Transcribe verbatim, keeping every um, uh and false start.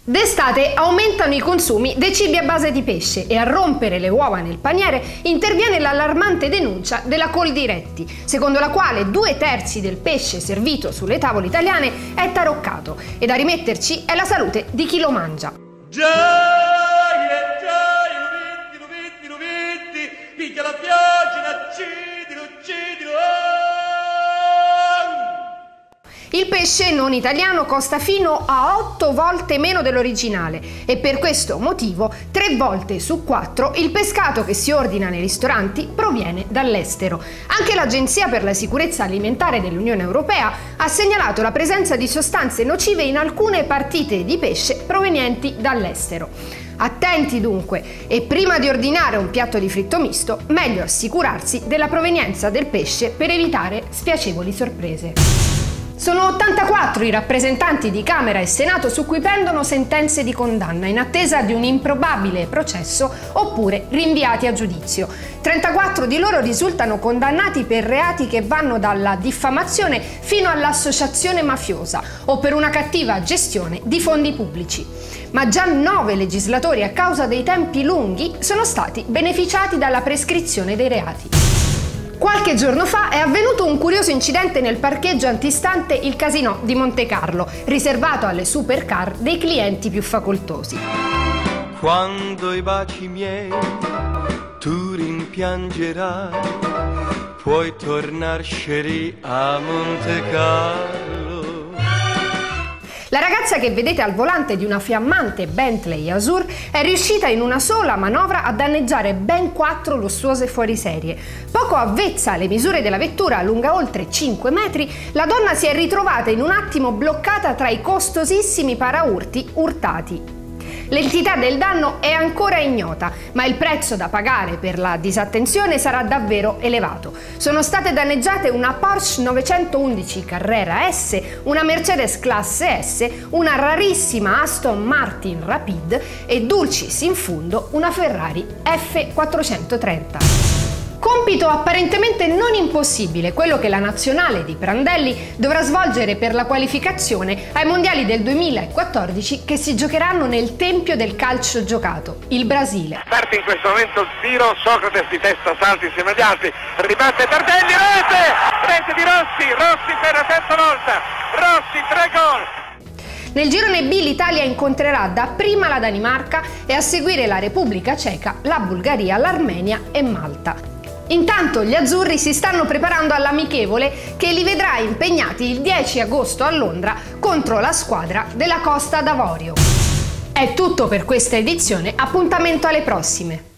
D'estate aumentano i consumi dei cibi a base di pesce e a rompere le uova nel paniere interviene l'allarmante denuncia della Coldiretti, secondo la quale due terzi del pesce servito sulle tavole italiane è taroccato ed a rimetterci è la salute di chi lo mangia. Gioia, gioia, lo vitti, lo vitti, picchia la pioggia, uccidilo, uccidilo. Il pesce non italiano costa fino a otto volte meno dell'originale e per questo motivo tre volte su quattro il pescato che si ordina nei ristoranti proviene dall'estero. Anche l'Agenzia per la sicurezza alimentare dell'Unione Europea ha segnalato la presenza di sostanze nocive in alcune partite di pesce provenienti dall'estero. Attenti dunque, e prima di ordinare un piatto di fritto misto, meglio assicurarsi della provenienza del pesce per evitare spiacevoli sorprese. Sono ottantaquattro i rappresentanti di Camera e Senato su cui pendono sentenze di condanna in attesa di un improbabile processo oppure rinviati a giudizio. trentaquattro di loro risultano condannati per reati che vanno dalla diffamazione fino all'associazione mafiosa o per una cattiva gestione di fondi pubblici. Ma già nove legislatori, a causa dei tempi lunghi, sono stati beneficiati dalla prescrizione dei reati. Qualche giorno fa è avvenuto un curioso incidente nel parcheggio antistante il Casinò di Montecarlo, riservato alle supercar dei clienti più facoltosi. Quando i baci miei tu rimpiangerai, puoi tornarsene a Montecarlo. La ragazza che vedete al volante di una fiammante Bentley Azur è riuscita in una sola manovra a danneggiare ben quattro lussuose fuoriserie. Poco avvezza alle misure della vettura, lunga oltre cinque metri, la donna si è ritrovata in un attimo bloccata tra i costosissimi paraurti urtati. L'entità del danno è ancora ignota, ma il prezzo da pagare per la disattenzione sarà davvero elevato. Sono state danneggiate una Porsche novecentoundici Carrera S, una Mercedes classe S, una rarissima Aston Martin Rapide e, dulcis in fundo, una Ferrari F quattrocentotrenta. Compito apparentemente non impossibile, quello che la nazionale di Prandelli dovrà svolgere per la qualificazione ai mondiali del duemilaquattordici che si giocheranno nel tempio del calcio giocato, il Brasile. Parte in questo momento il tiro, Socrate di testa salti insieme agli altri, ribatte Tardelli, rete! Rete di Rossi, Rossi per la terza volta, Rossi, tre gol! Nel girone B l'Italia incontrerà dapprima la Danimarca e a seguire la Repubblica Ceca, la Bulgaria, l'Armenia e Malta. Intanto gli azzurri si stanno preparando all'amichevole che li vedrà impegnati il dieci agosto a Londra contro la squadra della Costa d'Avorio. È tutto per questa edizione, appuntamento alle prossime!